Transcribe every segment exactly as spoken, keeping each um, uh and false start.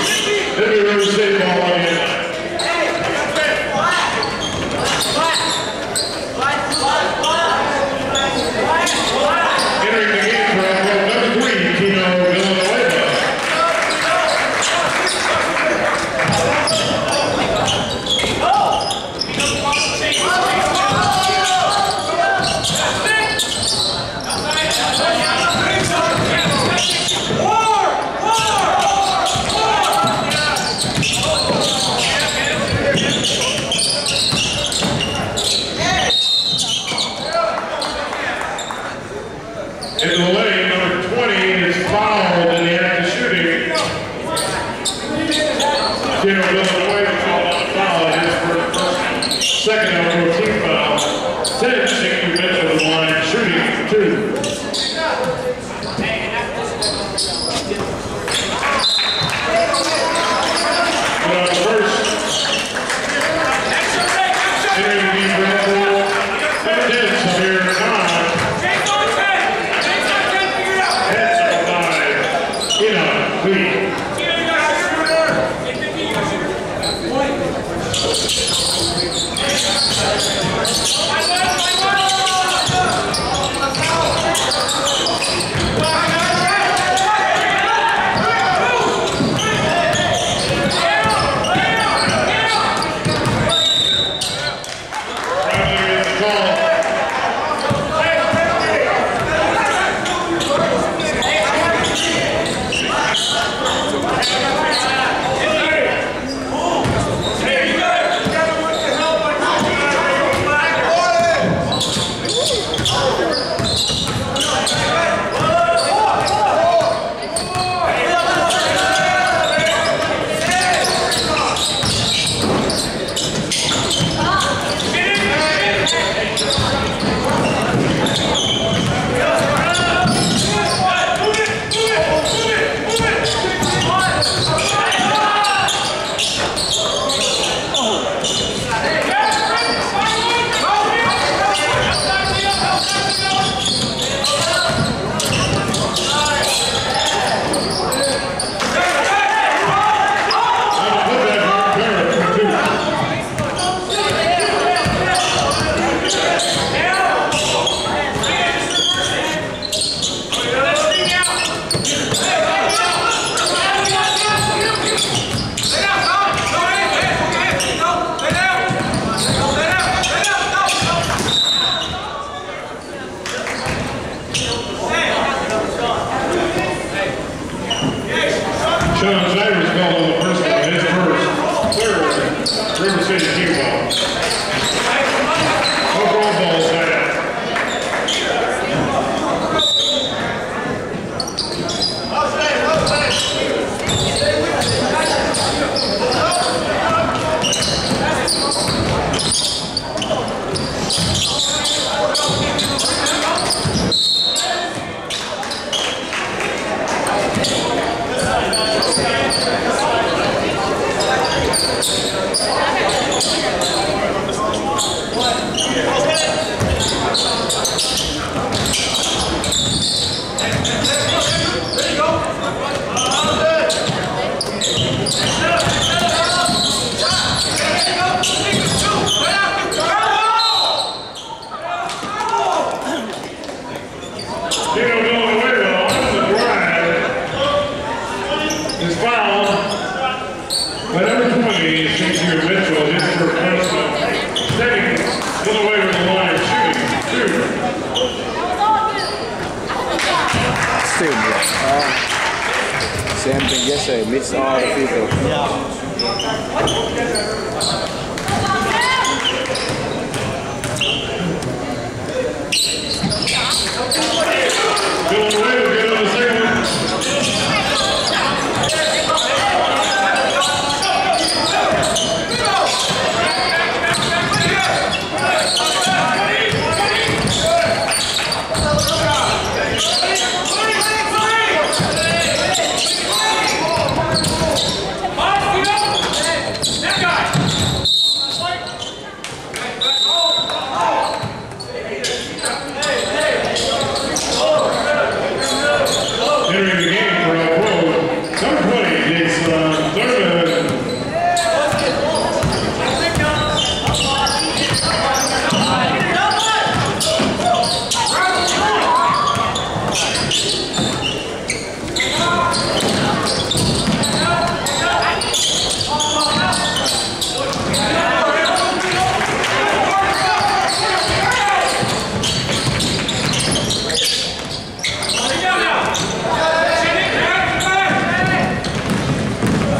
Same thing yesterday, mix all the people. Yeah. Going away, we'll get on the second one.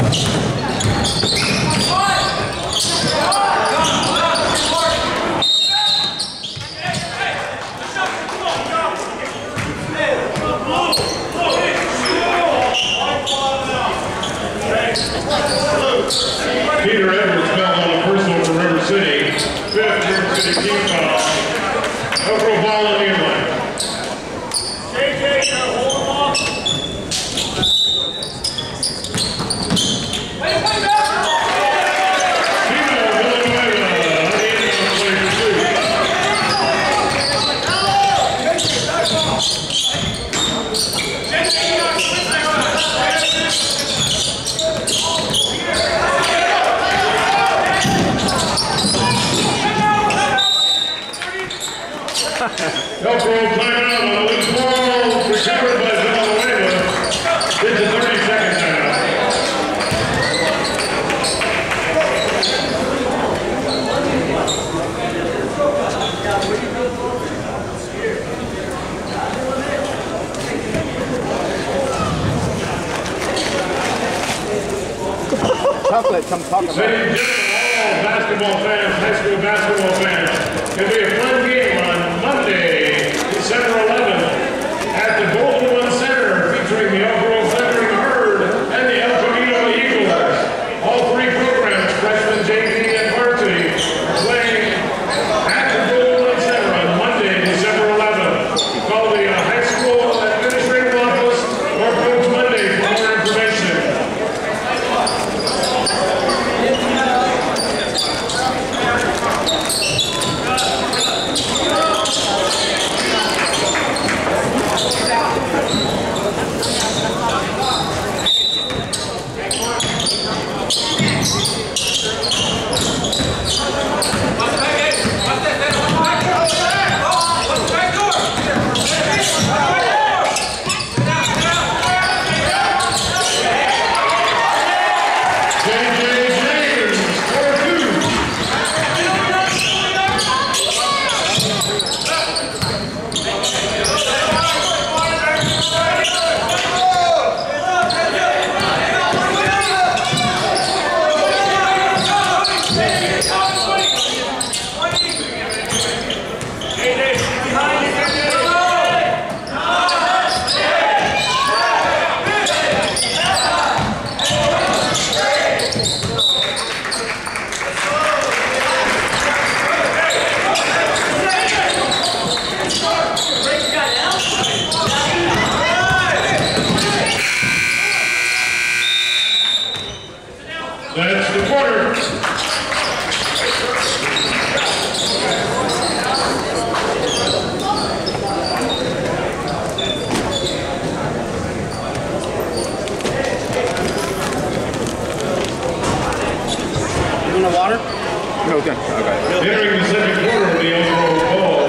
Peter Edwards fouled on a personal for River City. Fifth River City team foul. Elk Grove ball on the inline. J J, hold them off. Wait, wait, Tino Villanueva on the inbound play for two. Elk Grove timeout on the loose ball, recovered by Villanueva. It's a thirty second timeout. Chocolate, come talk about Ladies and it. gentlemen, all basketball fans, high school basketball fans, it'll be a fun game on Monday, December eleventh, at the Golden One Center, featuring the Elk Grove Thundering Herd and the El Camino Eagles. All three programs, freshman, J V, and varsity, are playing at the Golden One Center on Monday, December eleventh. Call the uh, high school administrative office or Coach Monday for more information. That's the quarter. You want a water? No, okay. Okay. Entering the second quarter of the Elk Grove ball.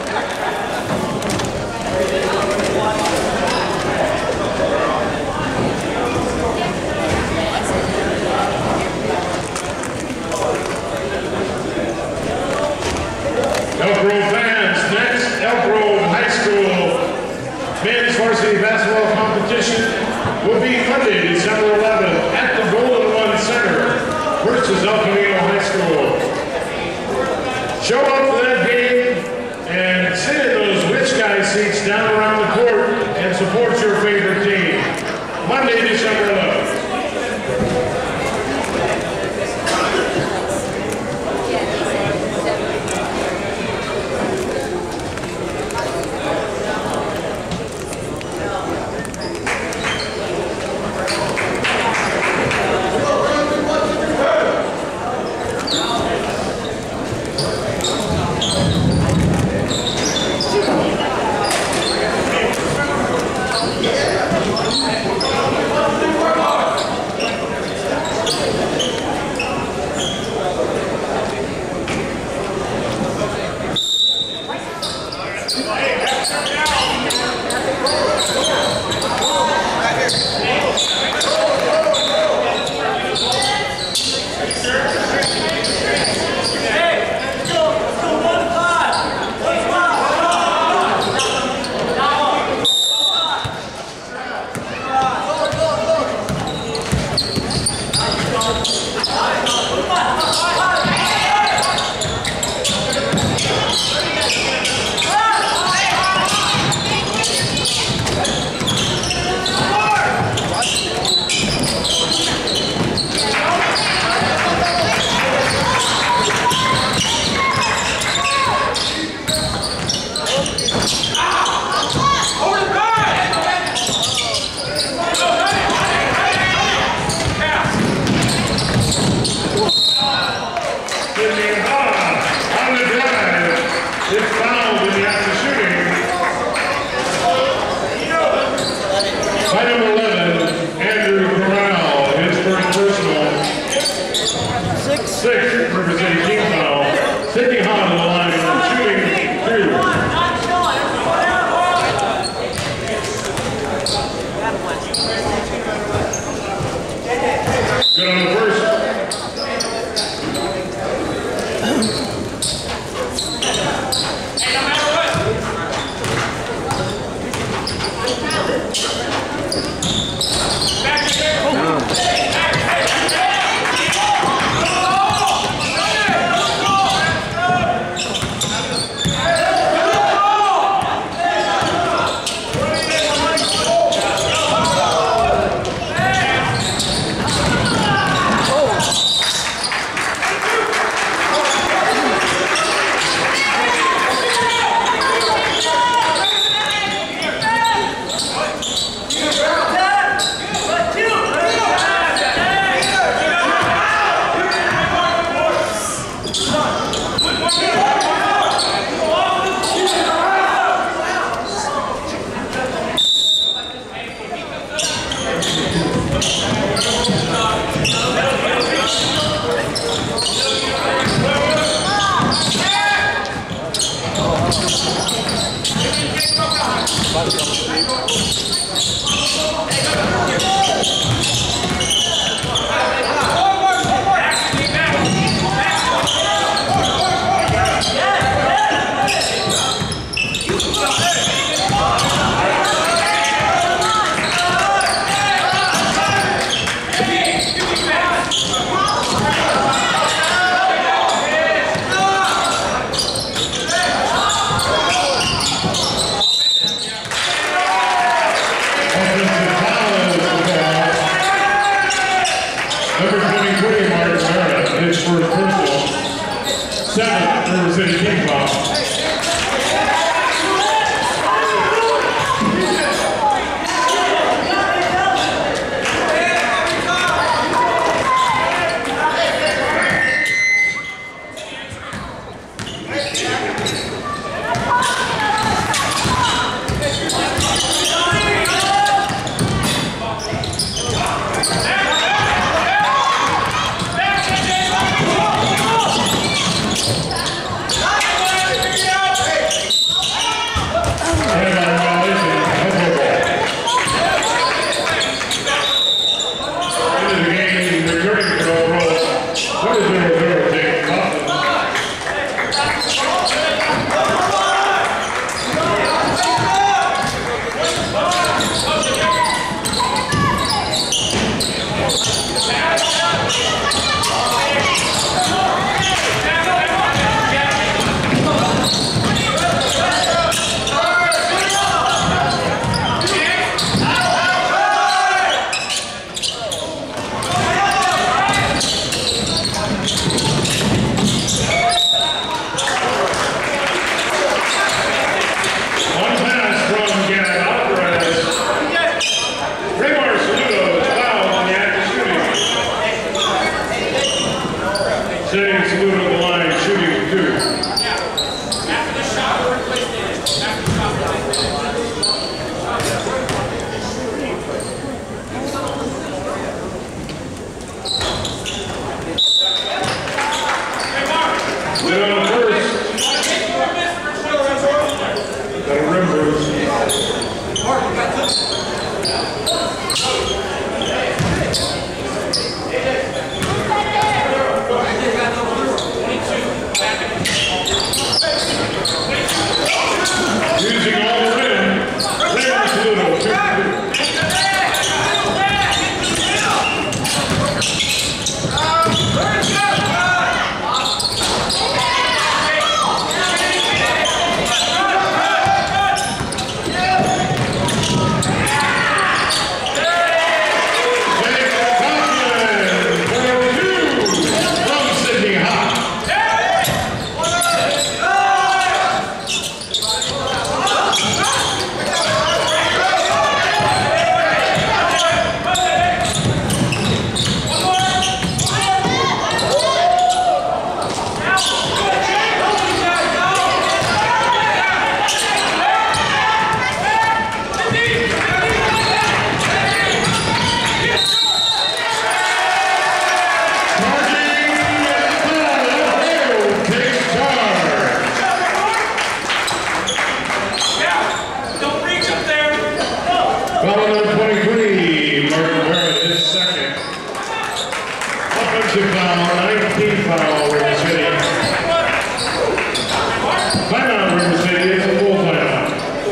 Elk Grove fans, next Elk Grove High School men's varsity basketball competition will be Monday, December eleventh at the Golden One Center versus El Camino High School. Show up for that game and sit in those rich guy seats down around the court and support your favorite team. Monday, December eleventh. Sydney Ha on the drive. It's fouled in the act of shooting. By number eleven, Andrew Corral, his first personal. Six. Six, River City team foul. Sydney Ha to the line and shooting two. Good on the first. Offensive foul, nineteen foul, River City. Timeout, River City. It's a full timeout.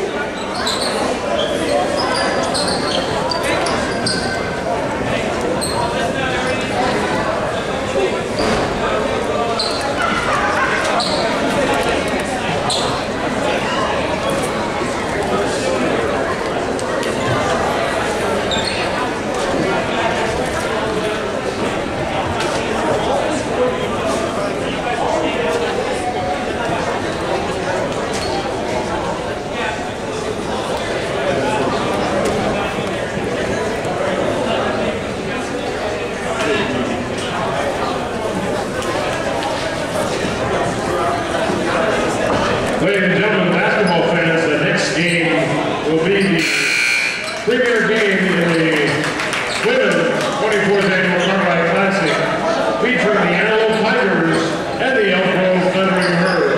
Ladies and gentlemen, basketball fans, the next game will be the premier game in the Women's twenty-fourth Annual Cartwright Classic, featuring the Antelope Tigers and the Elk Grove Thundering Herd.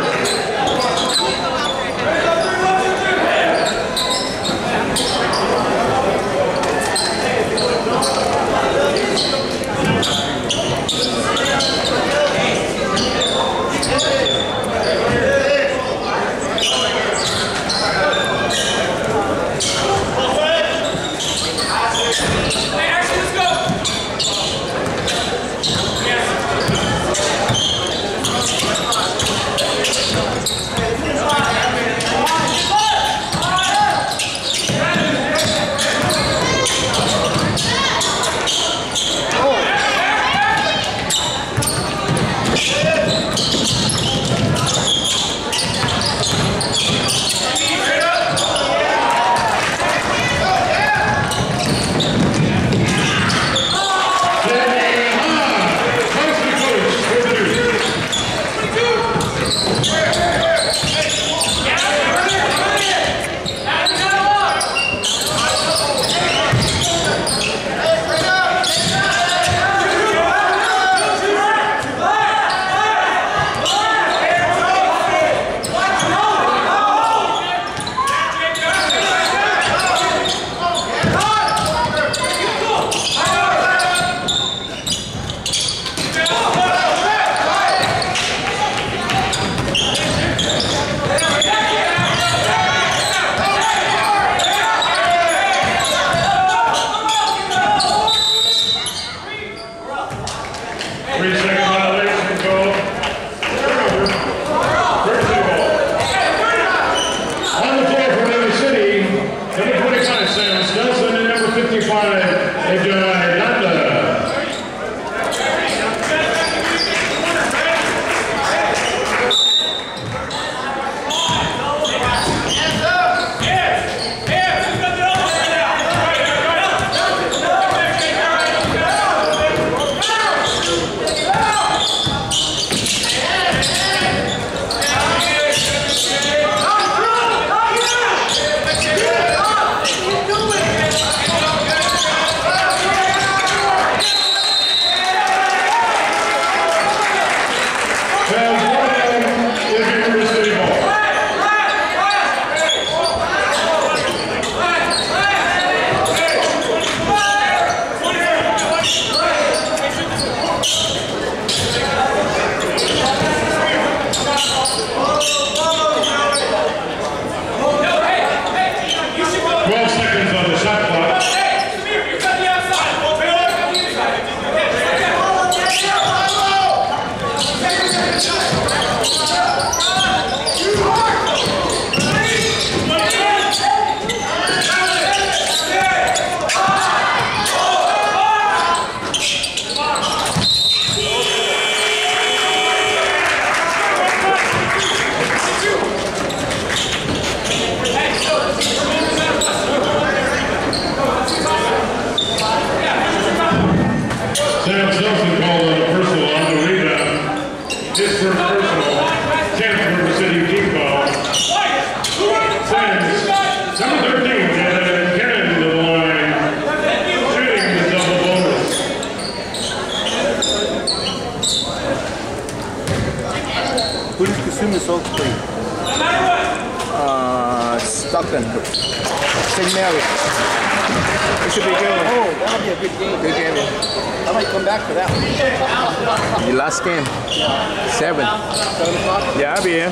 Uh, Stockton, Saint Mary. It should be a good one. Oh, that'll be a good game. Good game. I might come back for that one. Your last game. Seven. Seven o'clock? Yeah, I'll be here.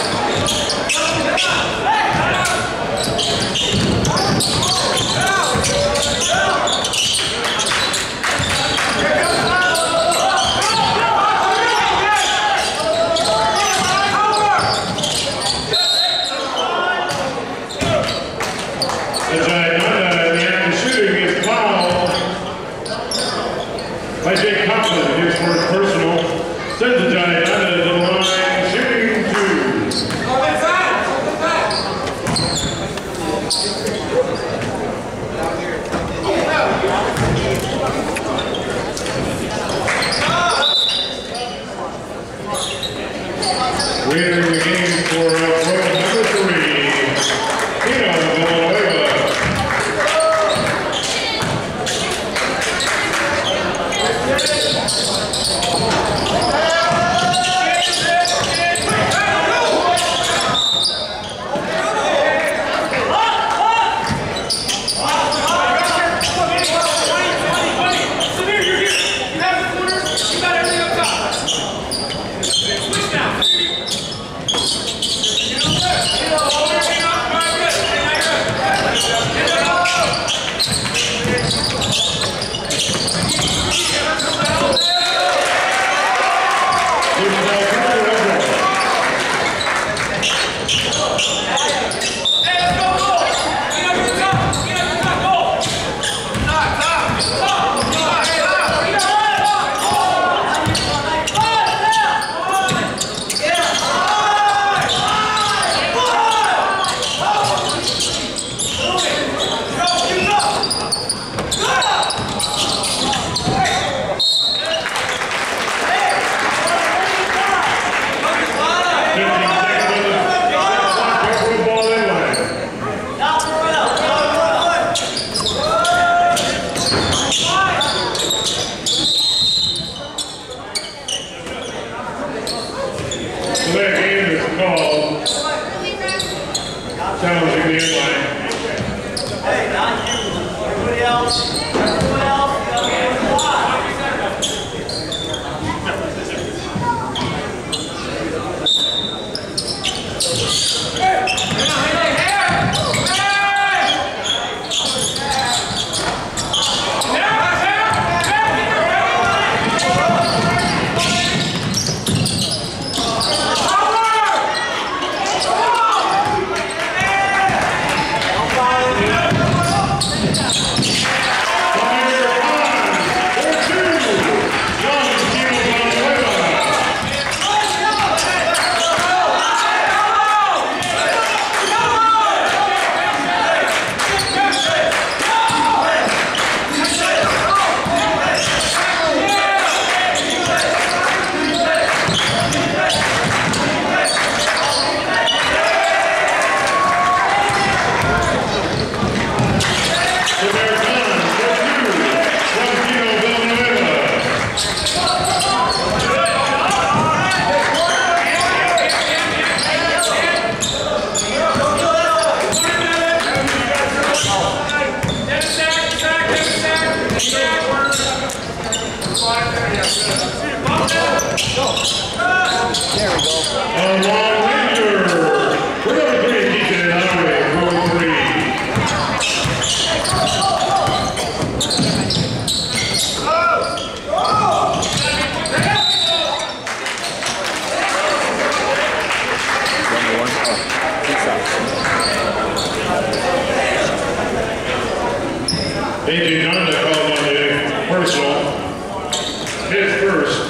By Jake Coughlin, his first personal, sends the Giant under the line, shooting two. Winner of the game for uh, row number three, Pino Villanueva. A J Nanda called on the personal. His first.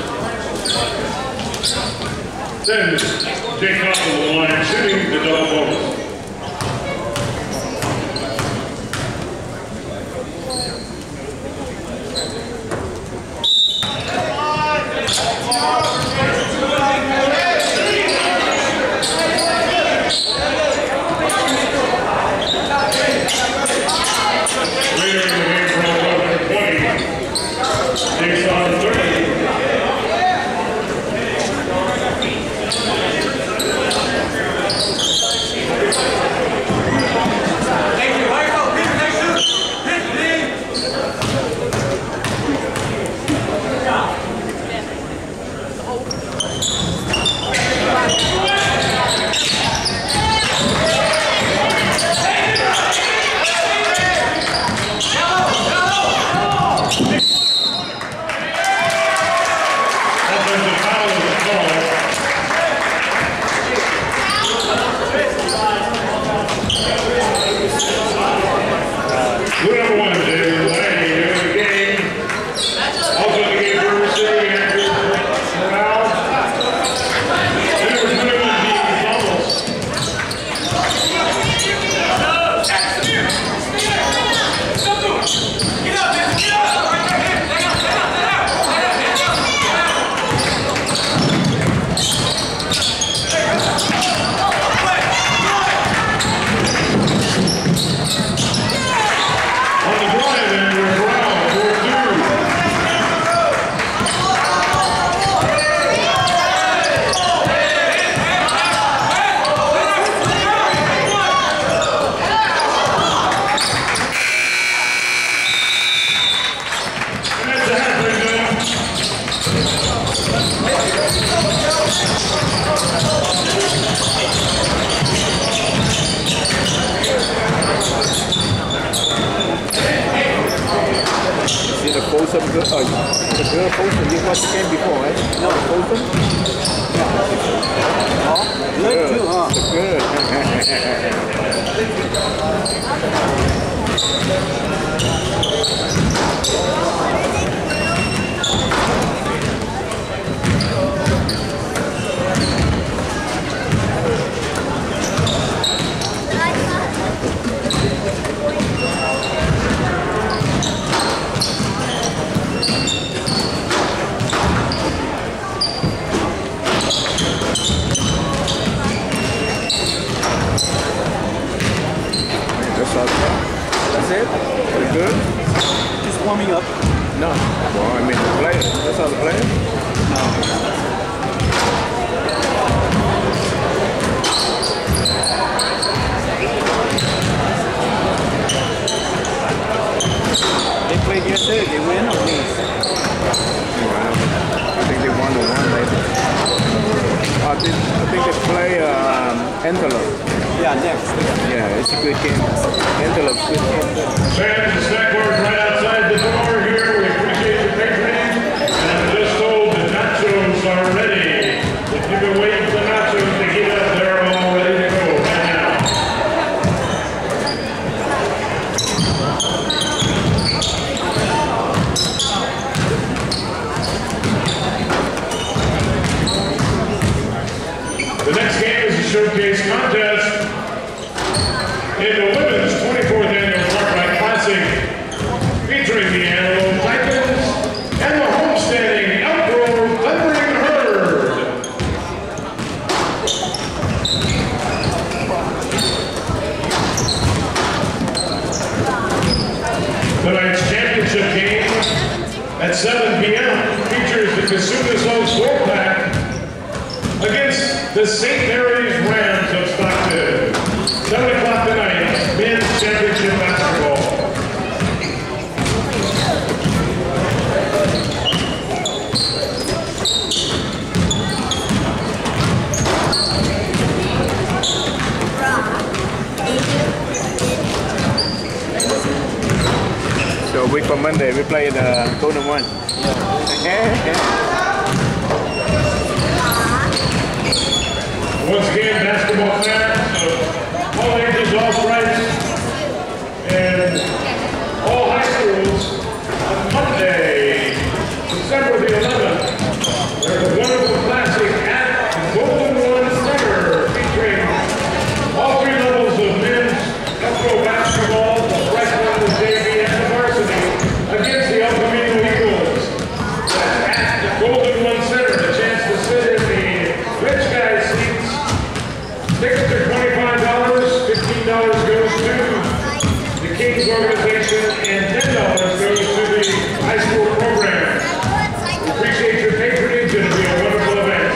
Sends Jake Coughlin to the line, shooting the double bonus. Thank you. See the Folsom girl? Oh, the girl Folsom. You watched the game before, right? No, Folsom? Oh, good too, huh? Good. That's all. That's it? Pretty good? Just warming up. No. Well, I mean, the players. That's all the players? No. They played yesterday. They win or lose? I think they won the one, maybe. I think, I think they play um, Antelope. Yeah, next. Yeah, it's a good game. Antelope's a good game. Fans, the snack bar's right outside the door here. We appreciate your patronage. And I'm just told the nachos are ready. If you've been waiting for the nachos to heat up, they're all ready to go right now. The next game is a showcase contest in the women's twenty-fourth annual Parkride Classic, featuring the Antelope Titans and the homestanding Elk Grove Thundering Herd. Tonight's championship game at seven p m features the Casugas Oaks four-pack against the Saint Mary's Rams of Stockton. seven o'clock tonight, men's championship basketball. So a week from Monday, we play the Golden One. Once again, basketball fans of all ages, all stripes, and all high schools on Monday, December the eleventh. There's a wonderful classic at Golden One Center featuring all three levels of men's Elko basketball, the freshman, the J V, and the varsity against the El Camino Eagles. That's at the Golden One Center, a chance to sit in the rich guys seats. Tickets are twenty-five dollars, fifteen dollars goes to the Kings organization, and ten dollars goes to the high school program. We appreciate your patronage, and it'll be a wonderful event.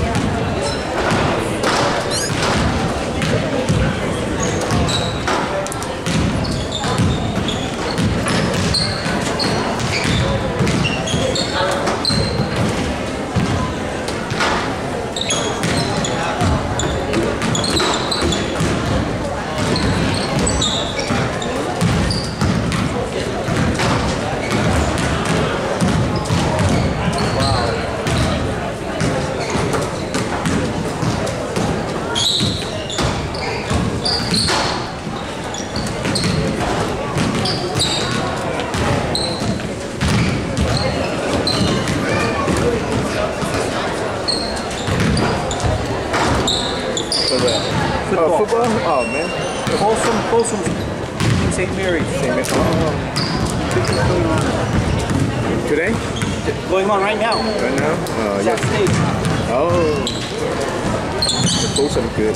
Oh, football? Oh, man. Folsom, Folsom, Saint Mary's. Same as- oh. Today? Going on right now. Right now? Oh, South yeah. State. Oh. The Folsom good.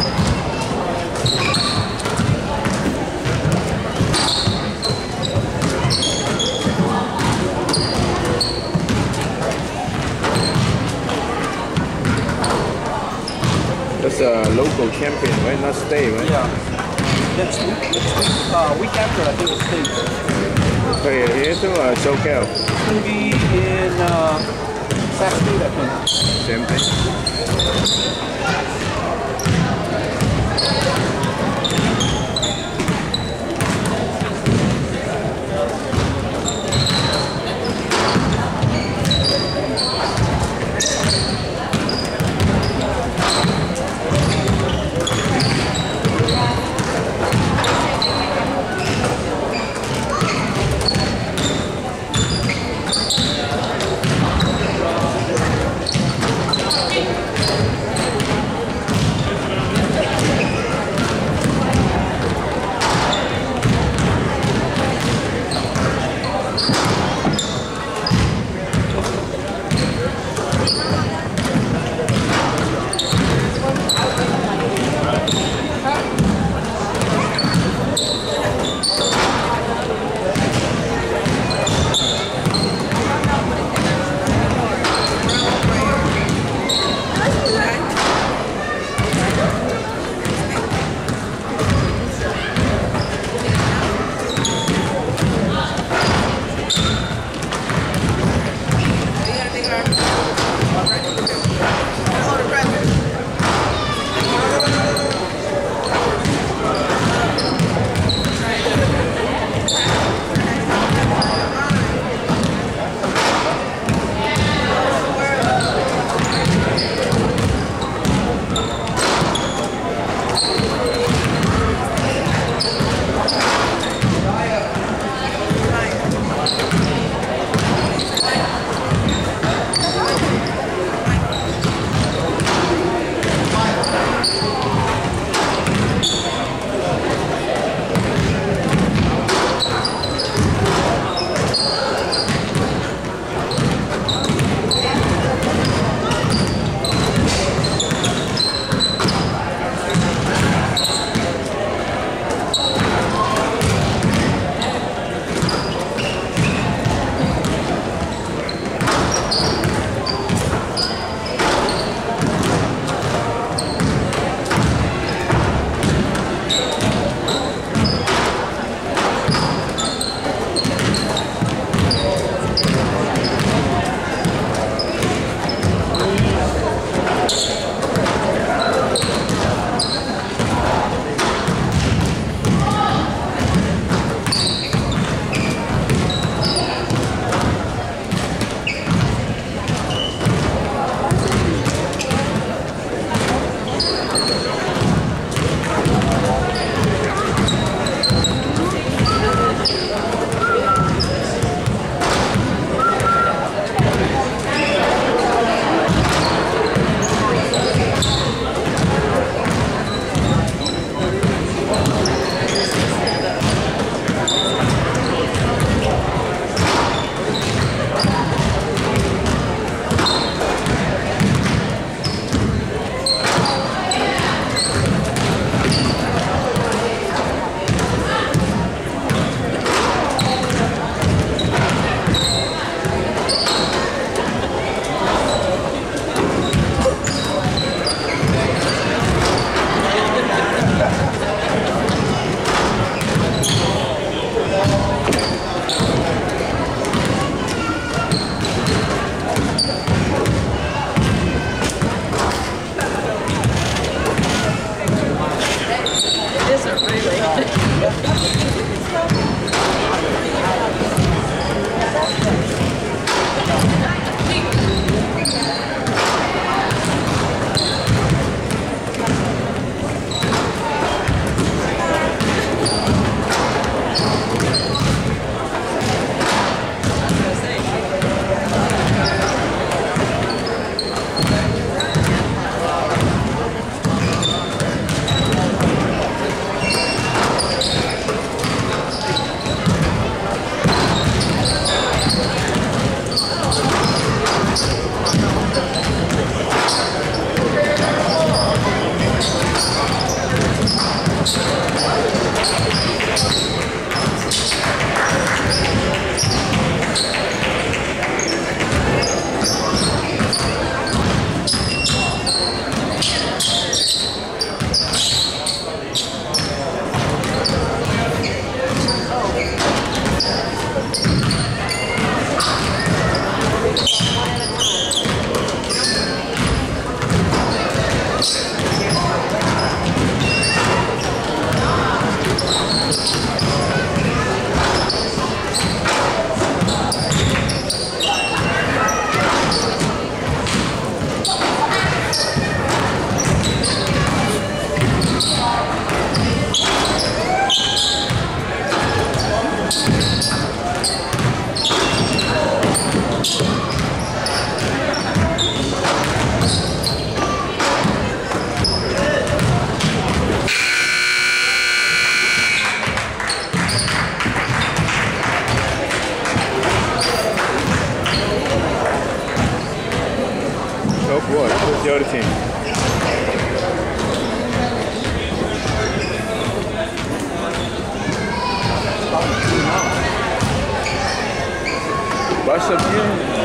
That's a local champion, right? Not state, right? Yeah. Next week, next week, uh, week after, I think it's state. Play it here too, or SoCal? It's going to be in uh, Attack speed, I think. Same thing. Oh boy, who's the other team? Baixa aqui.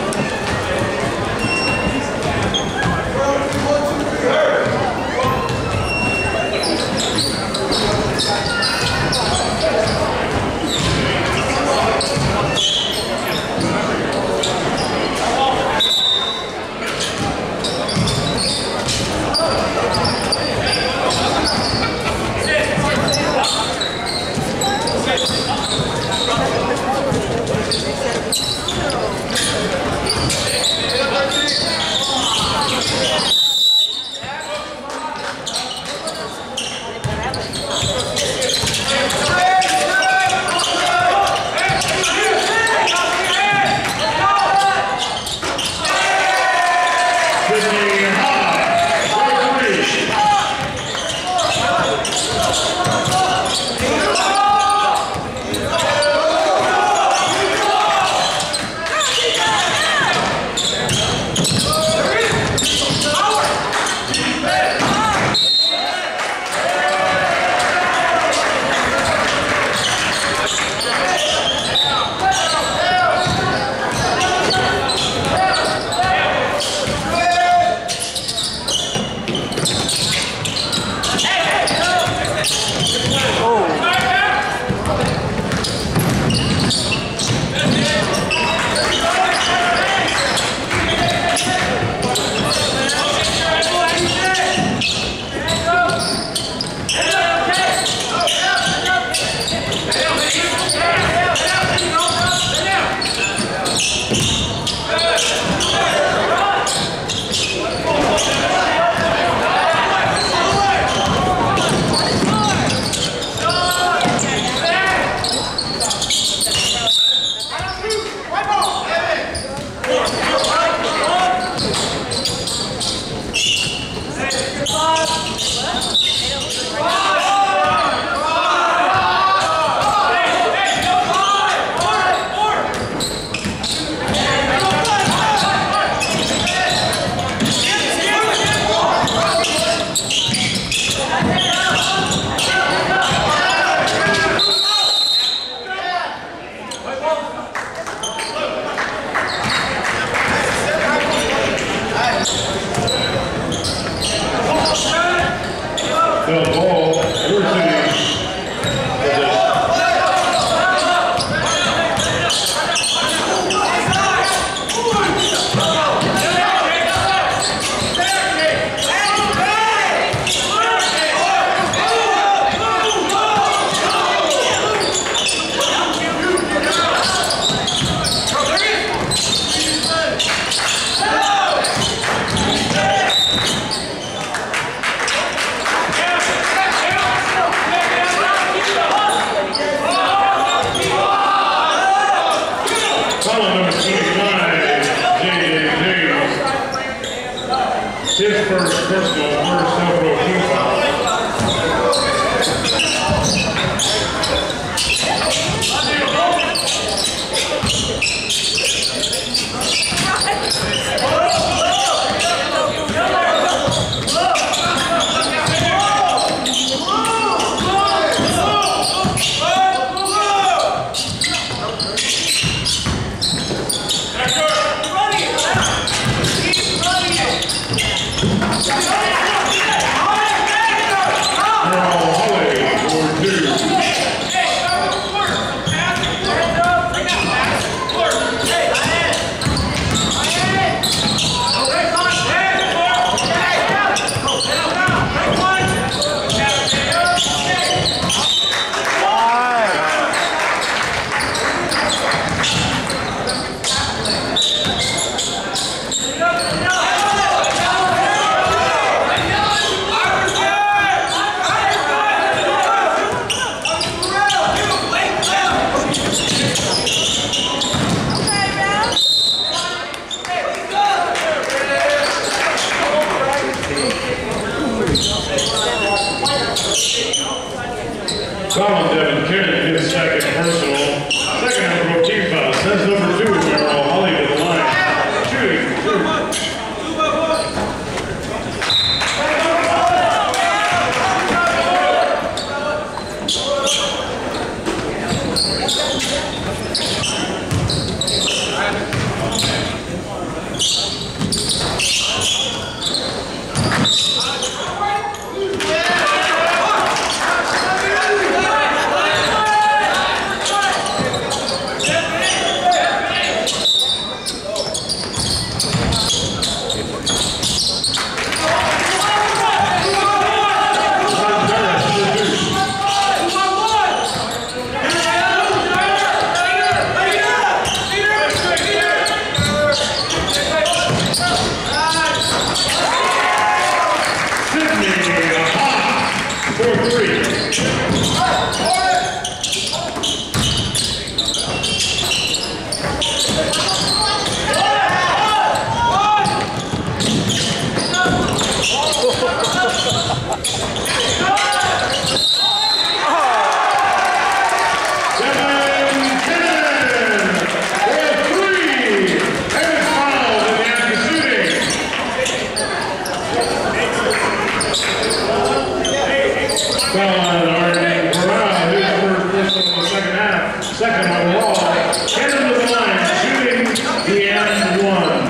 His first personal, first self-pro team foul. Colin Devin Kennedy, his second personal. Second number of team foul. Sends number two, Merrill Holly to the line. Shooting. Sydney Aha for three. Second overall, Cannon to the line, shooting the and one.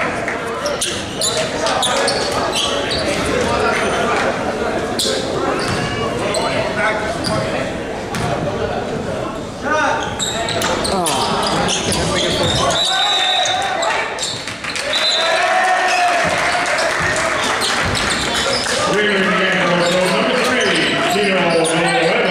Winner in the game, number three, Tino Villanueva.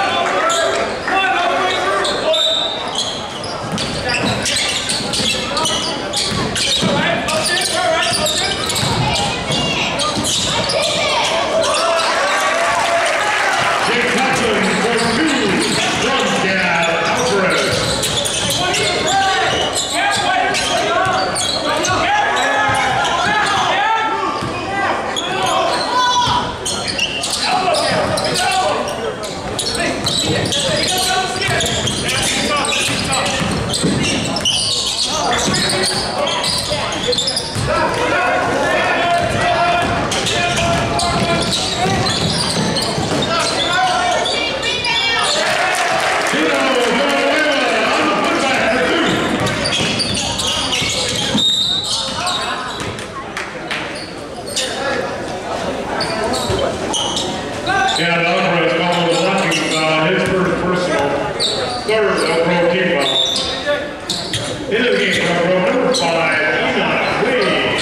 Yeah, the Alvarez called the blocking foul, his first personal, third Elpro kick foul. Into the game, Elpro, number five, Enoch Lee.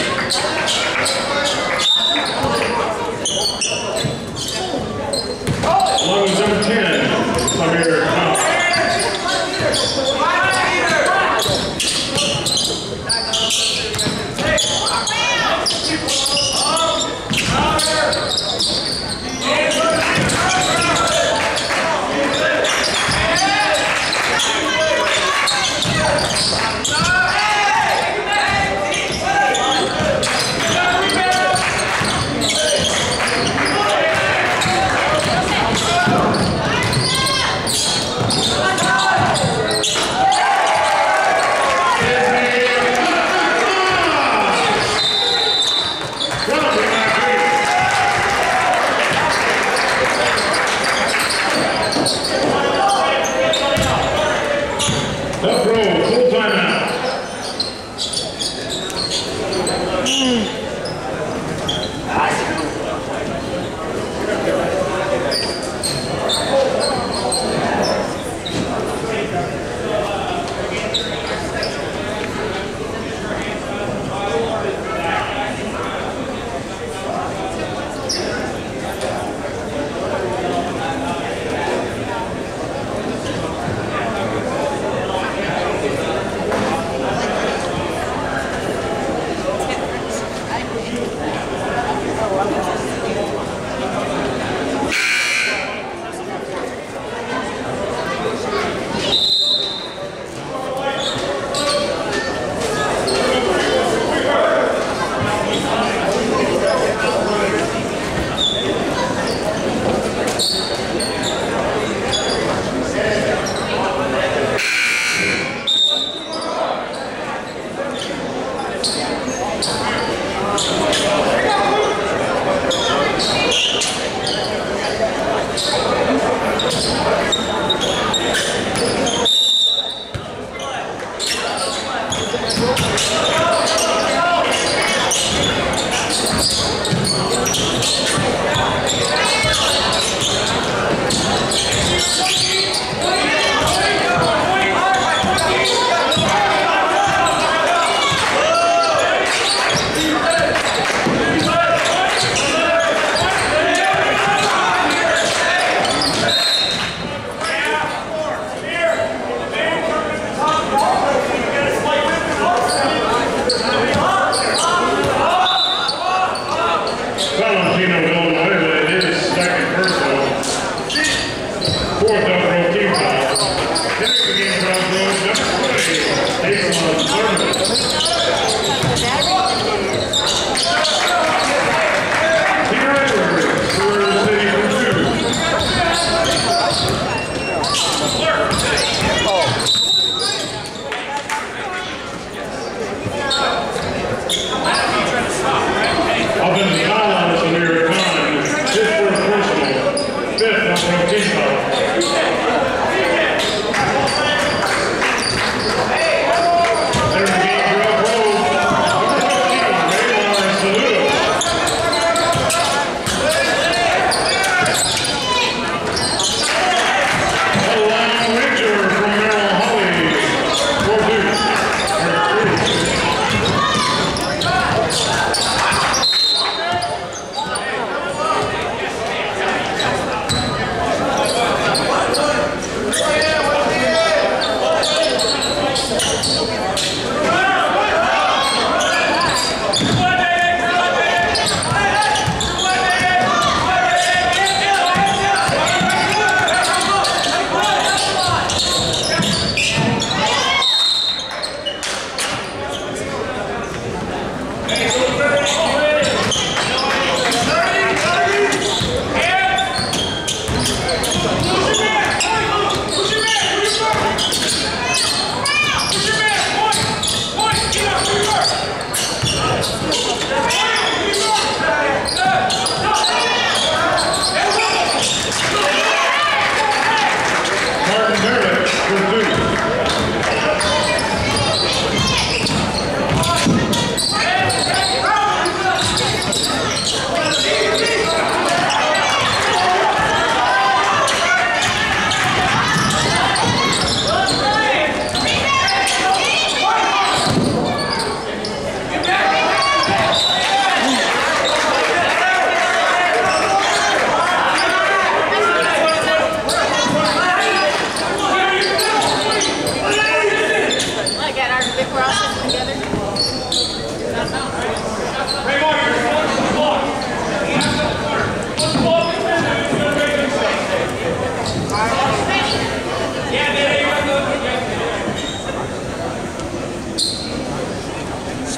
Along with number ten, Samir Khan. Elpro, full timeout. Thank you.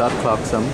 shot clock some.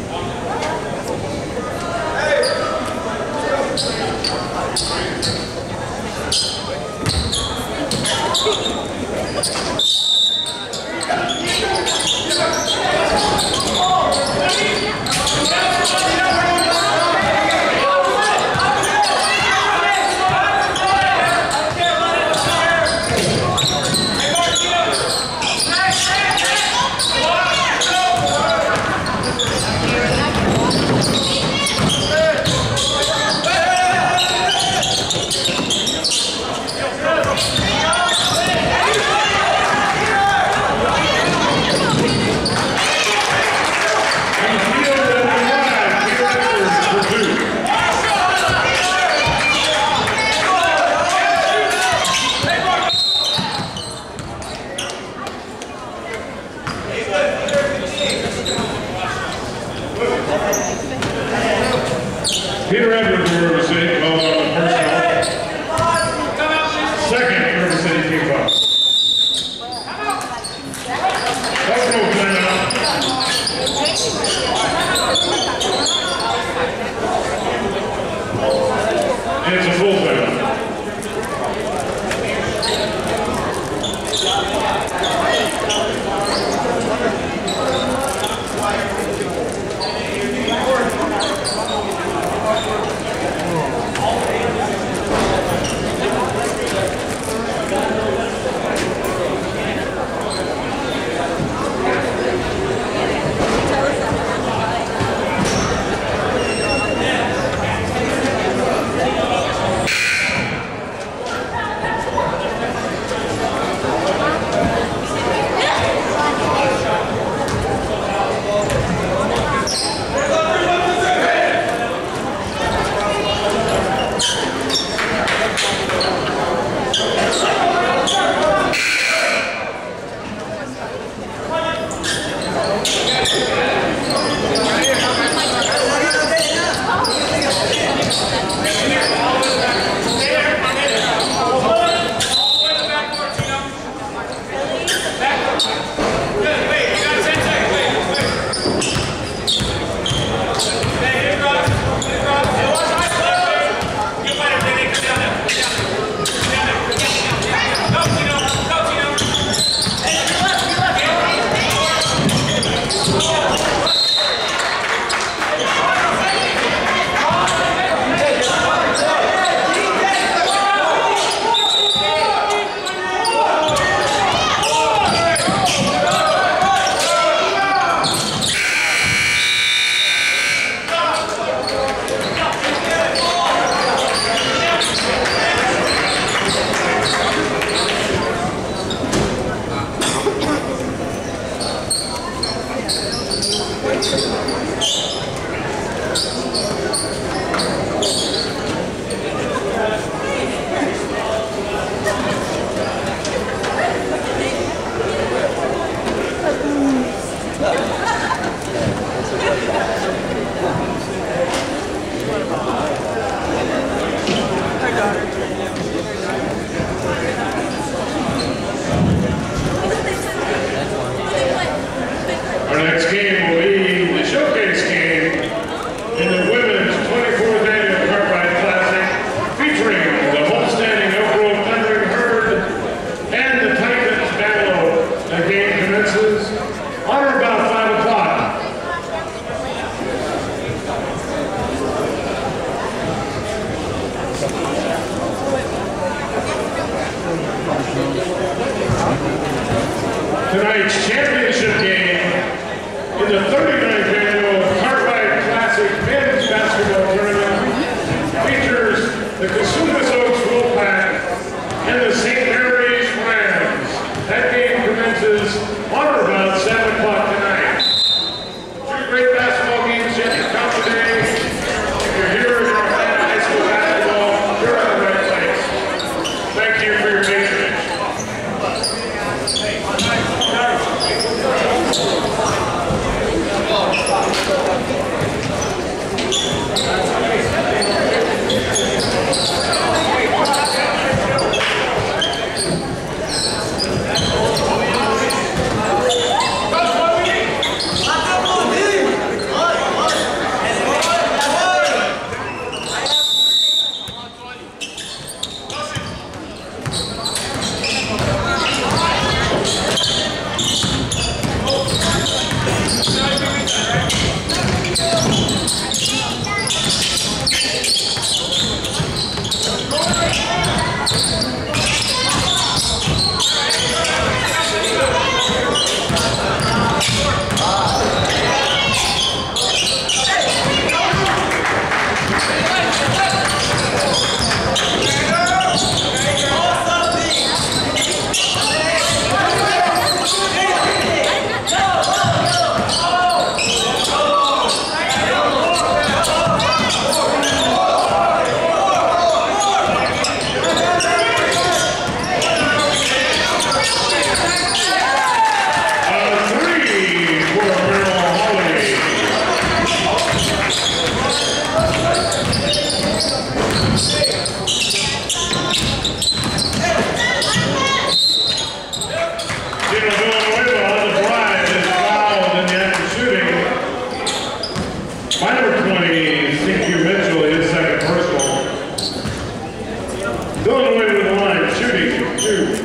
Peter Edwards, River City, called out the personnel. Second, River City team foul. Buffalo timeout. And it's a full timeout. By number twenty, C Q Mitchell, his second personal. Going away to the line, shooting two.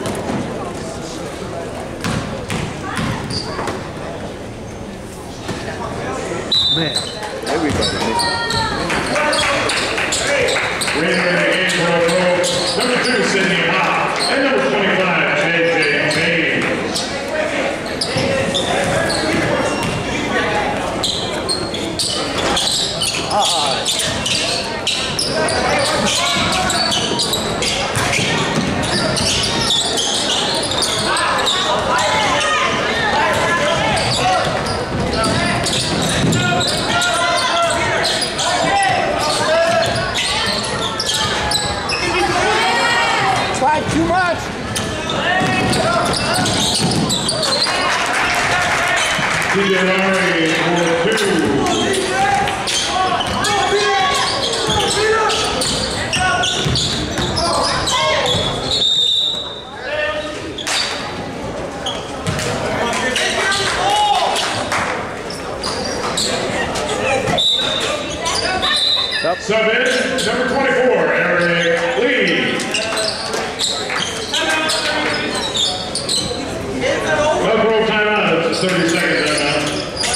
Man, everybody missing. Winner in the game for a pro. Number two, Sydney Hop. And number twenty-five, J J James. Ah. Tried too much. T J Lowry for two. Sub in, number twenty-four, Eric Lee. Velcro timeout, it's thirty seconds timeout.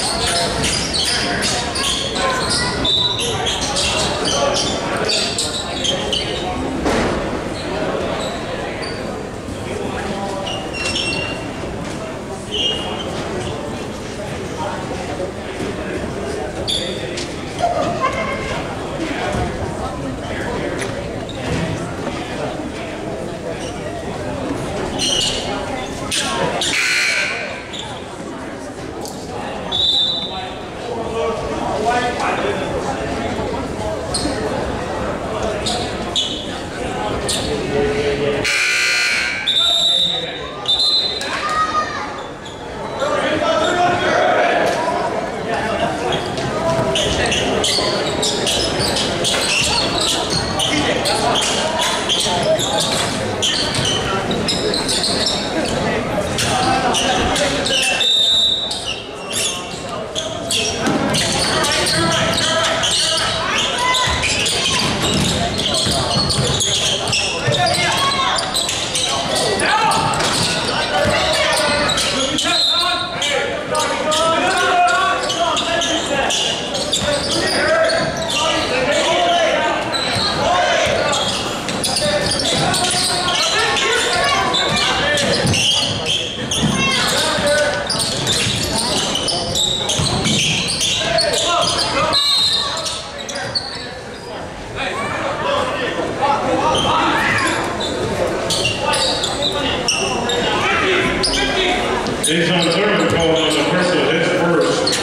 Jason Thurman called on the personal hits first.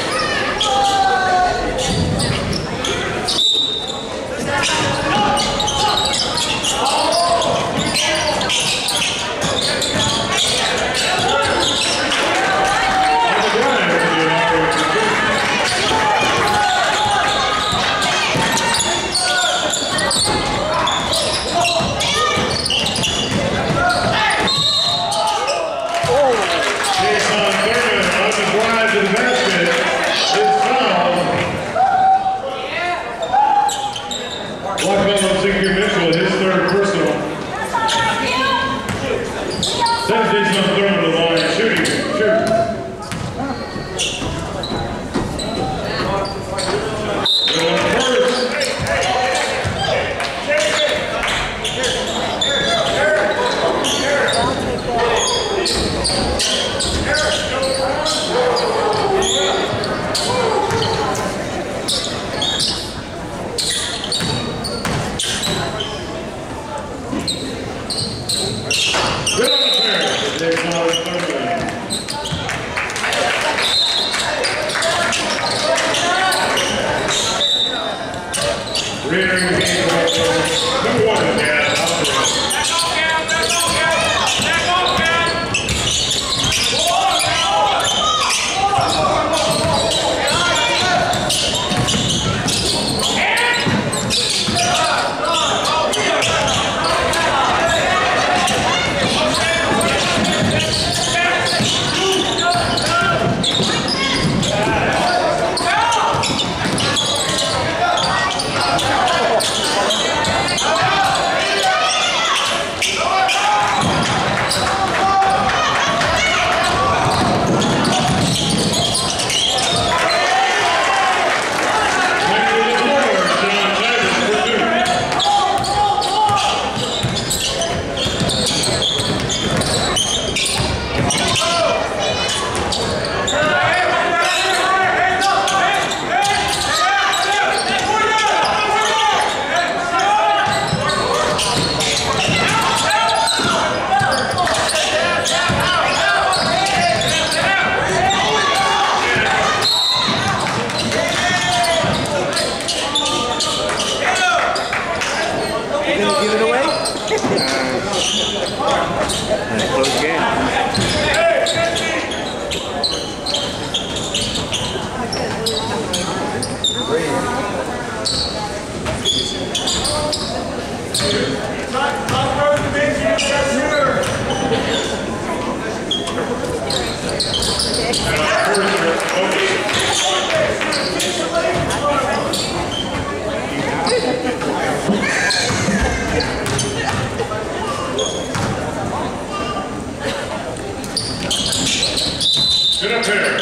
And a close game. Good up here.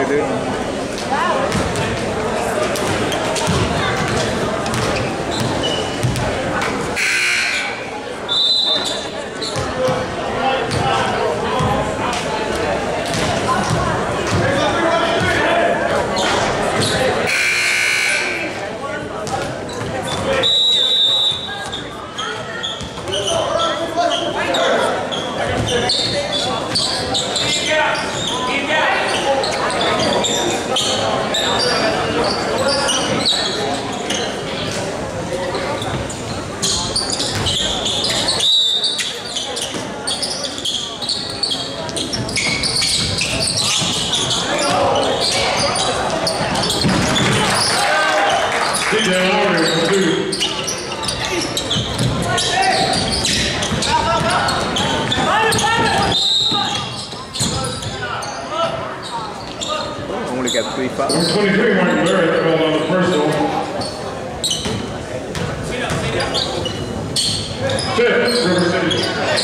dude. Only got three fouls. Number twenty-three, Martin Barrett, called on the personal. Fifth, River City.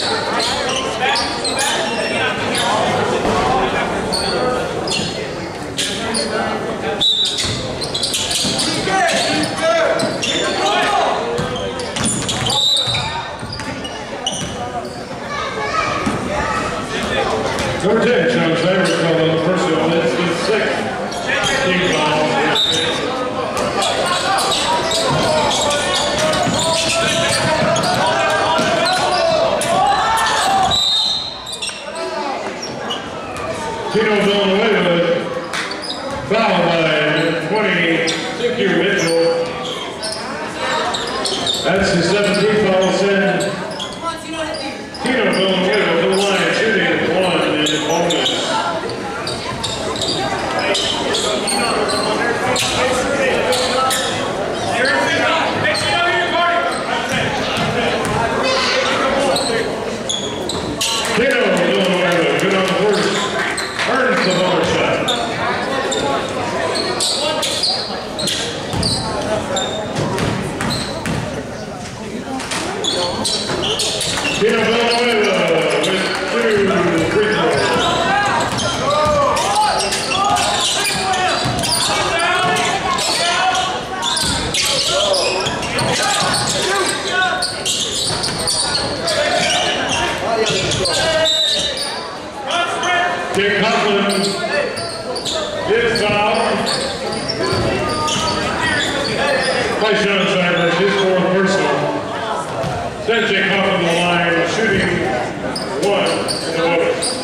Number ten, Sean Chavez, called on the personal. It's the sixth team foul. Tino Villanueva fouled by twenty-six-year Mitchell. That's his seventeenth foul. Send Tino Villanueva to the line, shooting one in bonus. Tino Villanueva, good on the first, earns the bonus shot. Tino Villanueva with two free throws. Jake Coughlin is fouled by Sean Chavez, his fourth personal. Send Jake Coughlin to the line, shooting one in the bonus.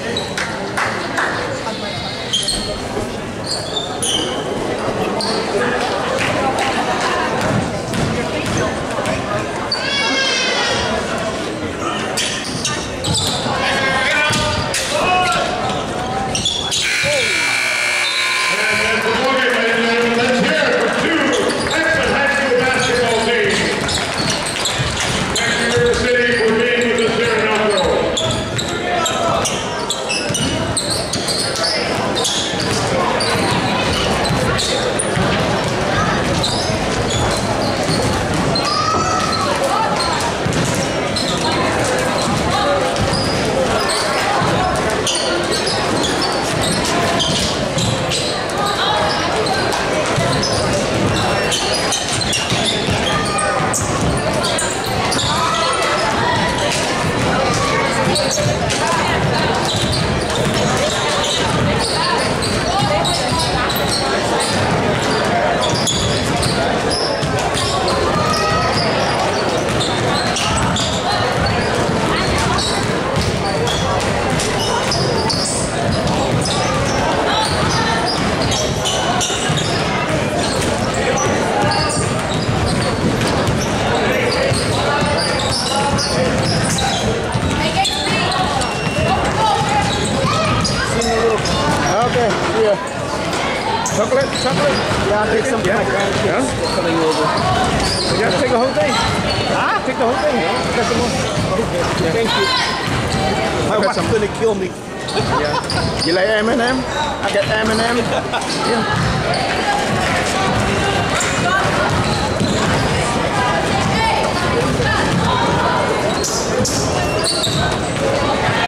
Chocolate? Chocolate? Yeah, I'll take some for my grandkids. Yeah? They're coming over. You gotta take the whole thing. Huh? Take the whole thing. Got some more. Okay. Thank you. My got wife's some. gonna kill me. Yeah. You like M and M? I got M and M. Yeah.